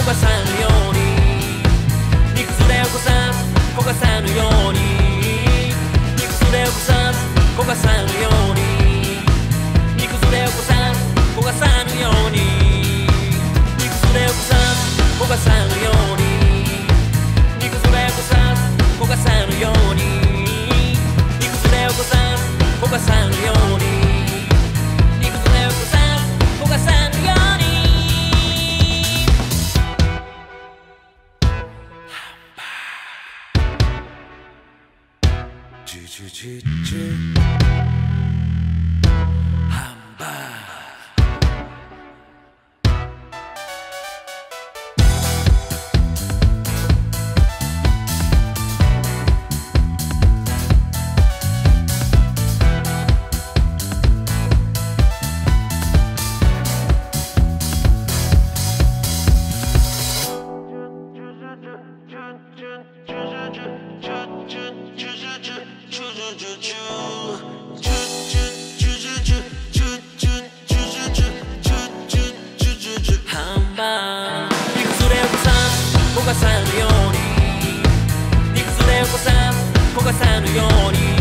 焦がさぬように、煮崩れをこさ焦がさぬように、煮崩れをこさ焦がさぬように、煮崩れをこさ焦がさぬように、煮崩れをこさ焦がさぬように、煮崩れをこさ焦がさぬように、煮崩れをこさ焦がさぬように、煮崩れをこさ焦がさぬように。ジュジュジュジュハンバーグ。焦がさぬように、煮崩れをこさ焦がさぬように、